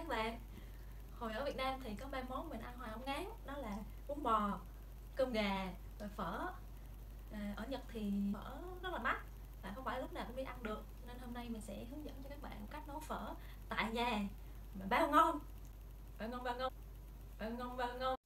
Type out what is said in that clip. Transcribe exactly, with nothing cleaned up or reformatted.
các bạn. Hồi ở Việt Nam thì có ba món mình ăn hoài không ngán, đó là bún bò, cơm gà và phở. À, ở Nhật thì phở rất là mắc và không phải lúc nào cũng đi ăn được, nên hôm nay mình sẽ hướng dẫn cho các bạn cách nấu phở tại nhà mà bao ngon, bao ngon, bao ngon, bao ngon, bao ngon.